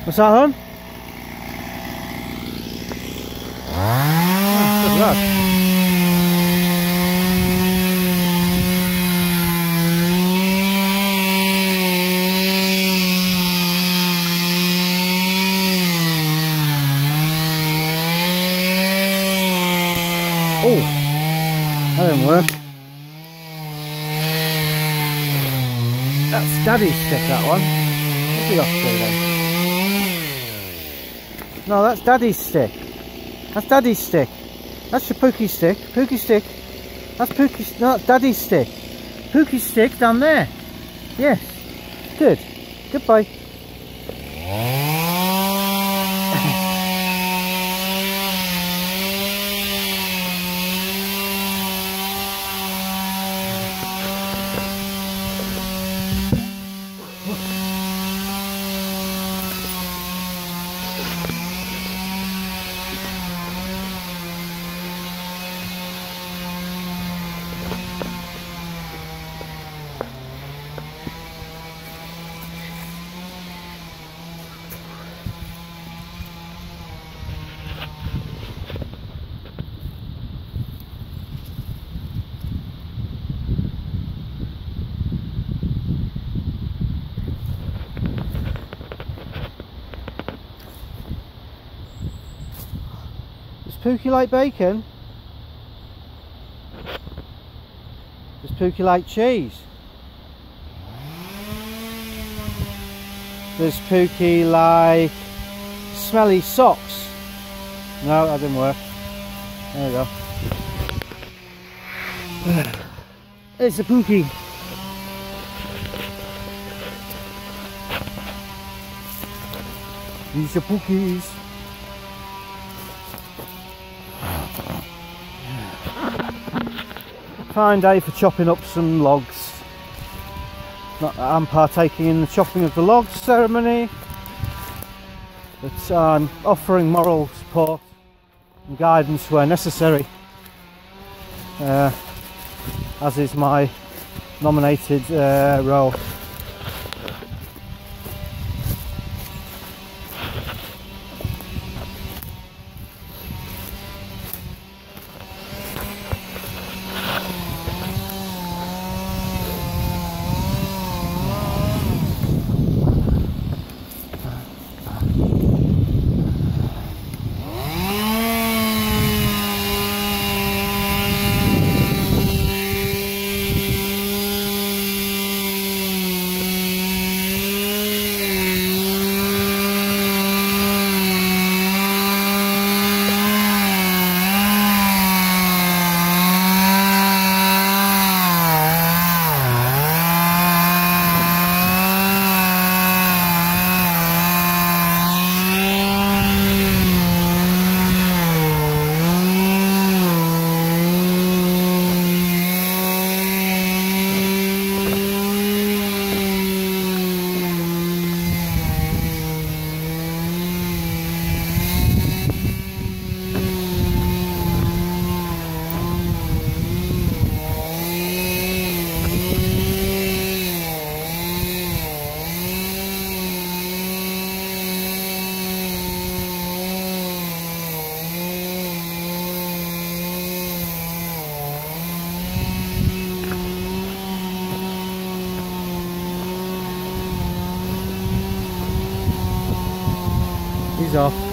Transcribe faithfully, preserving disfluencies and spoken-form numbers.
What's that, hon? Oh, good lad. Oh, that didn't work. That's Daddy's stick, that one. What's he off to then? No, that's Daddy's stick. That's Daddy's stick. That's your Pookie's stick. Pookie's stick. That's Pookie's. No, that's Daddy's stick. Pookie's stick down there. Yes. Good. Goodbye. Does Pookie like bacon? Does Pookie like cheese? Does Pookie like smelly socks? No, that didn't work. There we go. It's a Pookie. These are Pookies. Fine day for chopping up some logs. Not that I'm partaking in the chopping of the logs ceremony, but I'm offering moral support and guidance where necessary, uh, as is my nominated uh, role. He's off.